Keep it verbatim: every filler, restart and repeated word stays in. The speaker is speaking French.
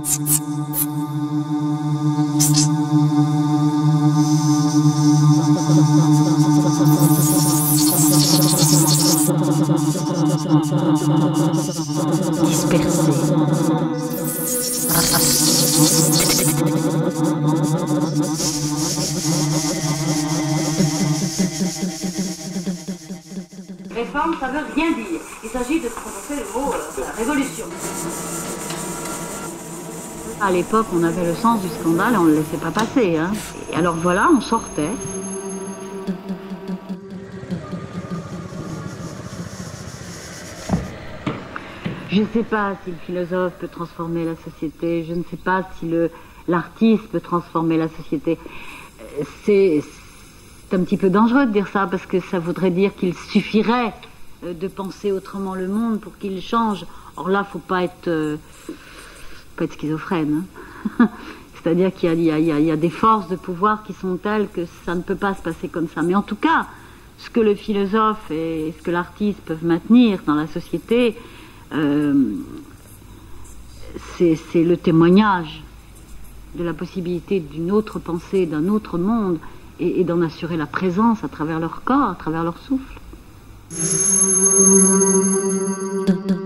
Réforme, ça veut rien dire. Il s'agit de prononcer le mot euh, révolution. À l'époque, on avait le sens du scandale et on ne le laissait pas passer. Hein. Et alors voilà, on sortait. Je ne sais pas si le philosophe peut transformer la société, je ne sais pas si le, l'artiste peut transformer la société. C'est, c'est un petit peu dangereux de dire ça, parce que ça voudrait dire qu'il suffirait de penser autrement le monde pour qu'il change. Or là, il ne faut pas être, euh, pas être schizophrène. Hein. C'est-à-dire qu'il y a, il y a, il y a des forces de pouvoir qui sont telles que ça ne peut pas se passer comme ça. Mais en tout cas, ce que le philosophe et ce que l'artiste peuvent maintenir dans la société, euh, c'est, c'est le témoignage de la possibilité d'une autre pensée, d'un autre monde, et, et d'en assurer la présence à travers leur corps, à travers leur souffle.